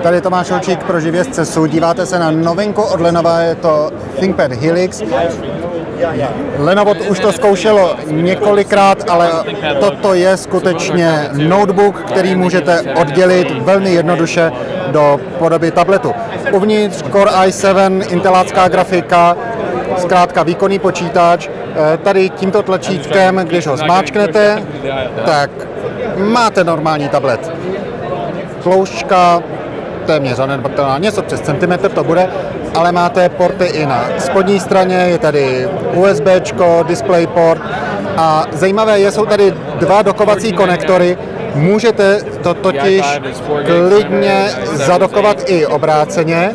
Tady Tomáš Holčík pro Živě z CESu. Díváte se na novinku od Lenova, je to ThinkPad Helix. Lenovo už to zkoušelo několikrát, ale toto je skutečně notebook, který můžete oddělit velmi jednoduše do podoby tabletu. Uvnitř Core i7, intelácká grafika, zkrátka výkonný počítač. Tady tímto tlačítkem, když ho zmáčknete, tak máte normální tablet. Tloušťka téměř zanedbatelná, něco přes centimetr to bude, ale máte porty i na spodní straně, je tady USBčko, DisplayPort a zajímavé je, jsou tady dva dokovací konektory, můžete to totiž klidně zadokovat i obráceně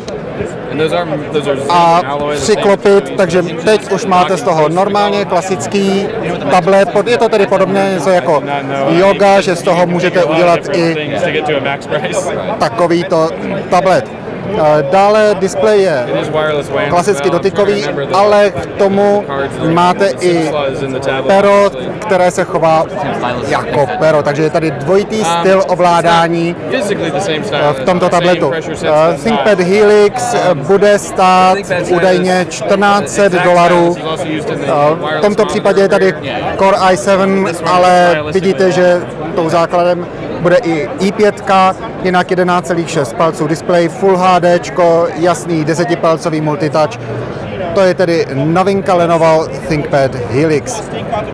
a přiklopit, takže teď už máte z toho normálně klasický tablet, je to tedy podobně něco jako yoga, že z toho můžete udělat i takovýto tablet. Dále displej je klasicky dotykový, ale k tomu máte i pero, které se chová jako pero, takže je tady dvojitý styl ovládání v tomto tabletu. ThinkPad Helix bude stát údajně $1400. V tomto případě je tady Core i7, ale vidíte, že tou základem bude i i5, jinak 11,6 palců display, Full HD, jasný 10-palcový multitouch. To je tedy novinka Lenovo ThinkPad Helix.